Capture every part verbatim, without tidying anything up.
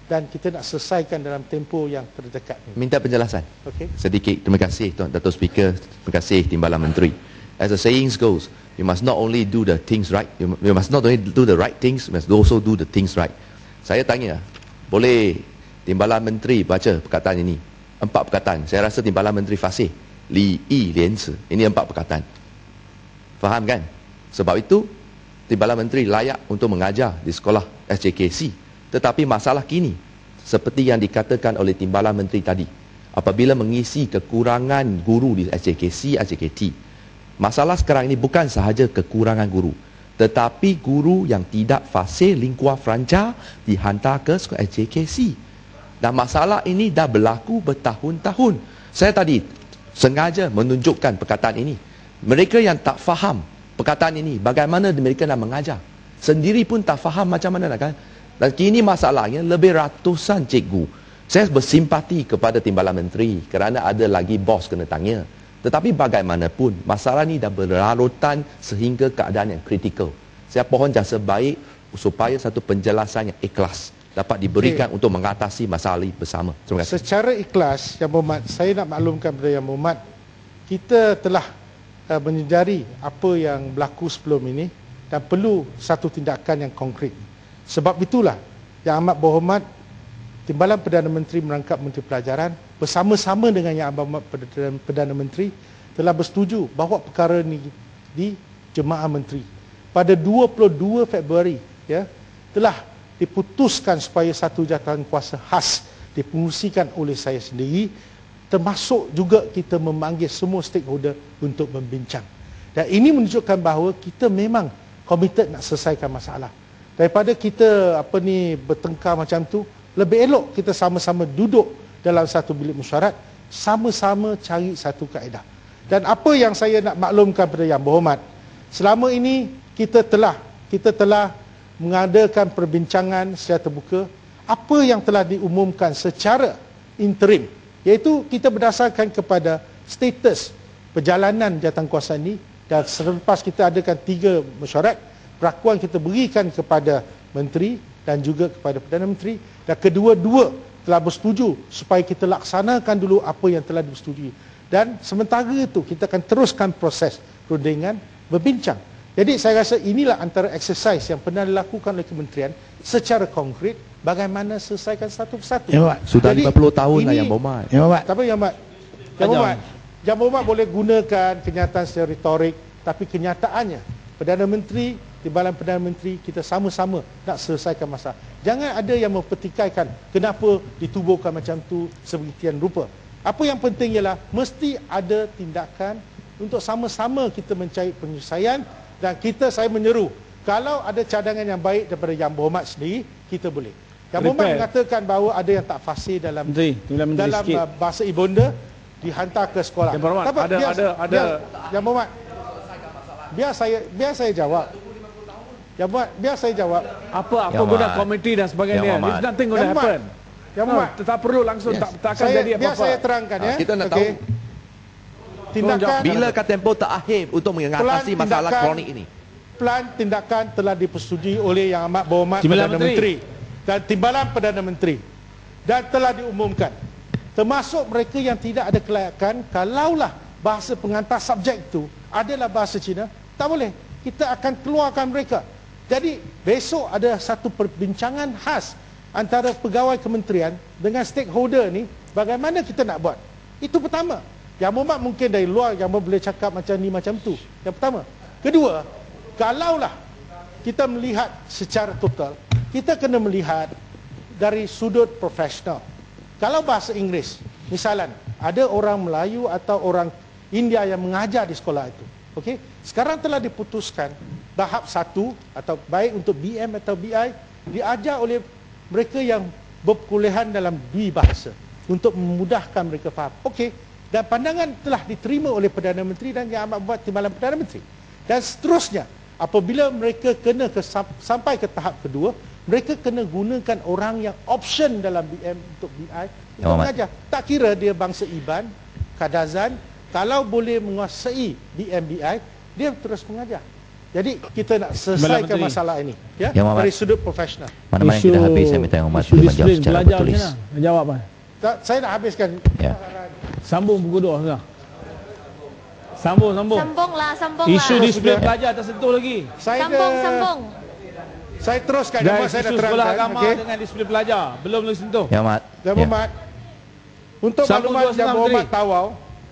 dan kita nak selesaikan dalam tempoh yang terdekat. Minta penjelasan. Okey. Sedikit. Terima kasih Tuan Dato' Speaker. Terima kasih Timbalan Menteri. As the sayings goes, you must not only do the things right, you, you must not only do the right things, you must also do the things right. Saya tanya, boleh Timbalan Menteri baca perkataan ini? Empat perkataan. Saya rasa Timbalan Menteri fasih. Li, yi, lian, ci. Ini empat perkataan. Faham kan? Sebab itu, Timbalan Menteri layak untuk mengajar di sekolah S J K C. Tetapi masalah kini, seperti yang dikatakan oleh Timbalan Menteri tadi, apabila mengisi kekurangan guru di S J K C, S J K T, masalah sekarang ini bukan sahaja kekurangan guru, tetapi guru yang tidak fasih lingkua franca dihantar ke sekolah S J K C. Dan masalah ini dah berlaku bertahun-tahun. Saya tadi sengaja menunjukkan perkataan ini. Mereka yang tak faham perkataan ini, bagaimana mereka nak mengajar, sendiri pun tak faham macam mana nak kan. Dan kini masalahnya lebih ratusan cikgu. Saya bersimpati kepada Timbalan Menteri kerana ada lagi bos kena tanya. Tetapi bagaimanapun, masalah ini dah berlarutan sehingga keadaan yang kritikal. Saya pohon jasa baik supaya satu penjelasan yang ikhlas dapat diberikan okay. untuk mengatasi masalah ini bersama. Terima kasih. Secara ikhlas, Yang Berhormat, saya nak maklumkan kepada Yang Berhormat, kita telah uh, menyedari apa yang berlaku sebelum ini dan perlu satu tindakan yang konkret. Sebab itulah Yang Amat Berhormat Timbalan Perdana Menteri merangkap Menteri Pelajaran bersama-sama dengan Yang Amat Perdana Menteri telah bersetuju bawa perkara ini di Jemaah Menteri. Pada dua puluh dua Februari ya, telah diputuskan supaya satu jawatan kuasa khas dipengurusikan oleh saya sendiri, termasuk juga kita memanggil semua stakeholder untuk membincang. Dan ini menunjukkan bahawa kita memang komited nak selesaikan masalah. Daripada kita apa ni bertengkar macam tu, lebih elok kita sama-sama duduk dalam satu bilik mesyuarat, sama-sama cari satu kaedah. Dan apa yang saya nak maklumkan kepada Yang Berhormat, selama ini kita telah kita telah mengadakan perbincangan secara terbuka apa yang telah diumumkan secara interim, iaitu kita berdasarkan kepada status perjalanan jawatankuasa ini, dan selepas kita adakan tiga mesyuarat, perakuan kita berikan kepada Menteri dan juga kepada Perdana Menteri, dan kedua-dua telah bersetuju supaya kita laksanakan dulu apa yang telah disetujui. Dan sementara itu kita akan teruskan proses perundingan berbincang. Jadi saya rasa inilah antara exercise yang pernah dilakukan oleh kementerian secara konkret bagaimana selesaikan satu persatu. Ya, sudah Jadi, lima puluh tahun lah Yang Berhormat. Ya, tapi Yang Berhormat, Yang Berhormat, Yang Berhormat boleh gunakan kenyataan secara retorik, tapi kenyataannya Perdana Menteri, Timbalan Perdana Menteri, kita sama-sama nak selesaikan masalah. Jangan ada yang mempertikaikan kenapa ditubuhkan macam tu sebegian rupa. Apa yang penting ialah mesti ada tindakan untuk sama-sama kita mencari penyelesaian. Dan kita, saya menyeru, kalau ada cadangan yang baik daripada Yang Berhormat sendiri, kita boleh. Yang Berhormat mengatakan bahawa ada yang tak fasih dalam Menteri, dalam uh, bahasa ibunda dihantar ke sekolah. Yang Berhormat, Tapi, ada, biar, ada, ada. Biar, Yang Berhormat, biar saya, biar saya jawab. Yang Berhormat, biar saya jawab. Apa, apa guna komiti dan sebagainya. It's nothing going to happen. Yang Berhormat, no, tak perlu langsung, yes. tak, tak akan saya, jadi apa-apa. Biar saya terangkan ya. Kita nak okay. tahu. Tindakan, bilakah tempoh terakhir untuk mengatasi masalah kronik ini? Plan tindakan telah dipersetujui oleh Yang Amat Berhormat Perdana Menteri. Menteri dan Timbalan Perdana Menteri, dan telah diumumkan, termasuk mereka yang tidak ada kelayakan. Kalaulah bahasa pengantar subjek itu adalah bahasa Cina, tak boleh, kita akan keluarkan mereka. Jadi besok ada satu perbincangan khas antara pegawai kementerian dengan stakeholder ni, bagaimana kita nak buat. Itu pertama. Yang Berhormat mungkin dari luar yang boleh cakap macam ni macam tu. Yang pertama. Kedua, kalaulah kita melihat secara total, kita kena melihat dari sudut profesional. Kalau bahasa Inggeris, misalan ada orang Melayu atau orang India yang mengajar di sekolah itu, okey, sekarang telah diputuskan tahap satu atau baik untuk B M atau B I diajar oleh mereka yang berkuliahan dalam dua bahasa untuk memudahkan mereka faham. Okey. Dan pandangan telah diterima oleh Perdana Menteri dan Yang Amat Berhormat Timbalan Perdana Menteri. Dan seterusnya, apabila mereka kena ke, sampai ke tahap kedua, mereka kena gunakan orang yang option dalam B M untuk B I untuk mengajar. Tak kira dia bangsa Iban, Kadazan, kalau boleh menguasai B M B I, dia terus mengajar. Jadi kita nak selesaikan masalah ini ya, ya dari sudut profesional. Mana-mana yang tidak habis, saya minta Yang Hormat boleh menjawab secara bertulis. Jawab apa? Tak, saya nak habiskan. Ya. Sambung pukul dua sudah. Sambung, sambung. Sambunglah, sambunglah. Isu disiplin pelajar tersentuh lagi. Saya Sambung, ke, sambung. Saya teruskan Dan Yang saya isu dah sekolah terangkan. agama Okay. dengan disiplin pelajar belum lagi sentuh. Yang Hormat. Yang Hormat. Untuk Sambung maklumat dua Yang setengah Berhormat Menteri. Tawau,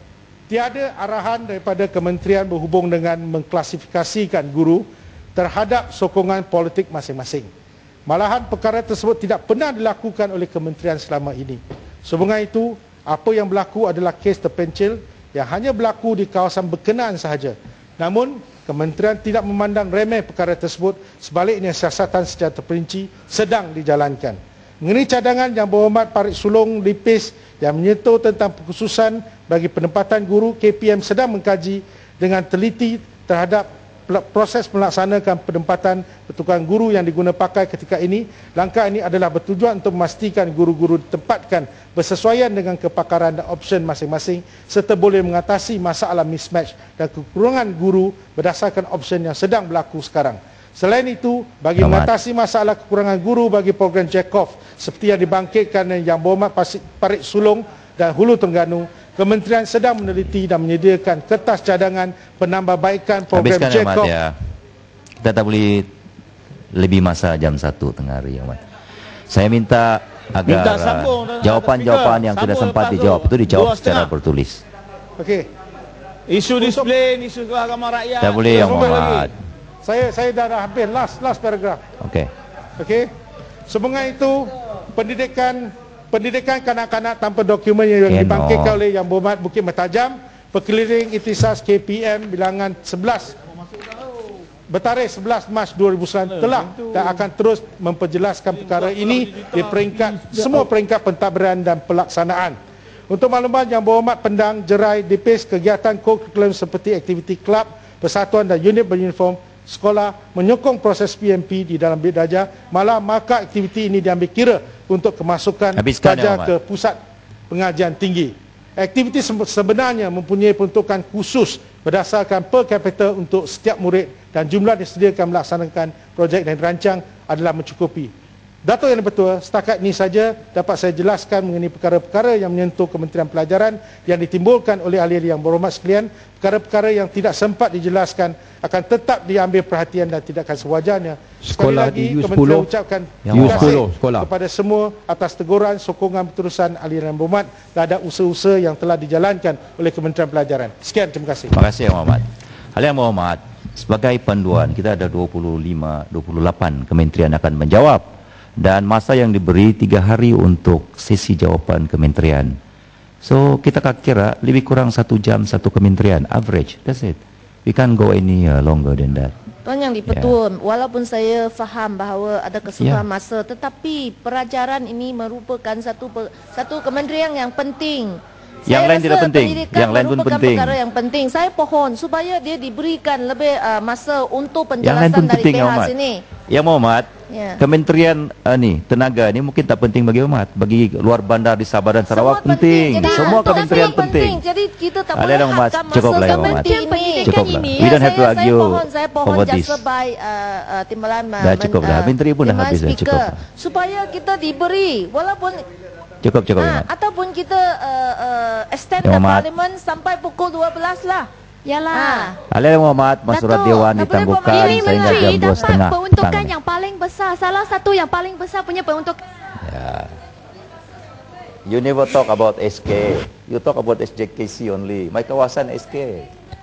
tiada arahan daripada kementerian berhubung dengan mengklasifikasikan guru terhadap sokongan politik masing-masing. Malahan perkara tersebut tidak pernah dilakukan oleh kementerian selama ini. Sehubungan itu, apa yang berlaku adalah kes terpencil yang hanya berlaku di kawasan berkenaan sahaja. Namun, kementerian tidak memandang remeh perkara tersebut, sebaliknya siasatan secara terperinci sedang dijalankan. Mengenai cadangan Yang Berhormat Parit Sulong Lipis yang menyentuh tentang kekhususan bagi penempatan guru, K P M sedang mengkaji dengan teliti terhadap proses melaksanakan penempatan pertukaran guru yang diguna pakai ketika ini. Langkah ini adalah bertujuan untuk memastikan guru-guru ditempatkan bersesuaian dengan kepakaran dan option masing-masing serta boleh mengatasi masalah mismatch dan kekurangan guru berdasarkan option yang sedang berlaku sekarang. Selain itu, bagi Ahmad. mengatasi masalah kekurangan guru bagi program Jacob seperti yang dibangkitkan Yang Berhormat Parit Sulong dan Hulu Terengganu, kementerian sedang meneliti dan menyediakan kertas cadangan penambahbaikan program Habiskan Yang Hormat Jacob. ya. Kita tak boleh lebih masa jam satu tengah hari Yang Hormat. Saya minta agar Minta uh, sambung, jawapan-jawapan yang sambung tidak sempat lepas tu. dijawab itu dijawab Dua secara setengah. bertulis. Okey. Isu disiplin, isu sekolah agama rakyat. Tak boleh Yang Sambung lagi. Hormat. Saya saya dah, dah habis last last paragraf. Okey. Okey. Sehubungan itu, pendidikan pendidikan kanak-kanak tanpa dokumen yang Cannot. dibangkitkan oleh Yang Berhormat Bukit Mertajam, Perkeliling Ihtisas K P M bilangan sebelas bertarikh sebelas Mac dua ribu sembilan telah dan akan terus memperjelaskan perkara ini di peringkat semua peringkat pentadbiran dan pelaksanaan. Untuk maklumat Yang Berhormat Pendang Jerai Dipis, kegiatan kurikulum seperti aktiviti kelab, persatuan dan unit beruniform sekolah menyokong proses P M P di dalam bilik darjah, malah maka aktiviti ini diambil kira untuk kemasukan Habiskan, pelajar Yang ke pusat pengajian tinggi. Aktiviti sebenarnya mempunyai peruntukan khusus berdasarkan per capita untuk setiap murid dan jumlah disediakan melaksanakan projek yang dirancang adalah mencukupi. Datuk Yang Dipertua, setakat ini saja dapat saya jelaskan mengenai perkara-perkara yang menyentuh Kementerian Pelajaran yang ditimbulkan oleh ahli-ahli Yang Berhormat sekalian. Perkara-perkara yang tidak sempat dijelaskan akan tetap diambil perhatian dan tidak akan sewajarnya. Sekali Sekolah lagi, di U sepuluh. Kementerian ucapkan Yang terima U kasih sepuluh sekolah. kepada semua atas teguran, sokongan, berterusan ahli Yang Berhormat terhadap usaha-usaha yang telah dijalankan oleh Kementerian Pelajaran. Sekian, terima kasih. Terima kasih Yang Hormat. Hal Yang Berhormat, sebagai panduan kita ada dua puluh lima, dua puluh lapan kementerian akan menjawab dan masa yang diberi tiga hari untuk sesi jawapan kementerian. So kita kira lebih kurang satu jam satu kementerian, average. That's it. We can't go any uh, longer than that. Tuan Yang Dipertua, walaupun saya faham bahawa ada kesusahan Ya. masa, tetapi pelajaran ini merupakan satu pe- satu kementerian yang penting. Yang Saya lain rasa tidak penting. pendidikan Yang lain pun merupakan penting. perkara yang penting. Saya pohon supaya dia diberikan lebih uh, masa untuk Yang lain penjelasan pun dari penting Yang pihak Hormat. sini. Yang Hormat, Ya. kementerian uh, ni tenaga ni mungkin tak penting bagi Hormat. Bagi luar bandar di Sabah dan Sarawak Semua penting. Jadi, Semua untuk kementerian semua penting. Jadi kita tak Alih boleh Yang Hormat, hadkan cukup masa lah Yang Hormat. kementerian ini. Cukup lah. ini. We don't have to saya, argue saya pohon, saya pohon over just this. sebaik uh, uh, timbalan uh, Dah cukup dah. Menteri pun dah timbalan habis dah, speaker. cukup. Supaya kita diberi walaupun Cukup cukup Yang Ah, Hormat. ataupun kita uh, uh, extend Yang the Hormat. parlimen sampai pukul dua belas lah. Yalah. Alih Yang Hormat, Surat Datuk, Dewan tak boleh buat ditangguhkan Ini Menteri sehingga menteri jam dua dapat setengah peruntukan petang. yang paling besar. Salah satu yang paling besar punya peruntukan. Yeah. You never talk about S K. You talk about S J K C only. My kawasan S K.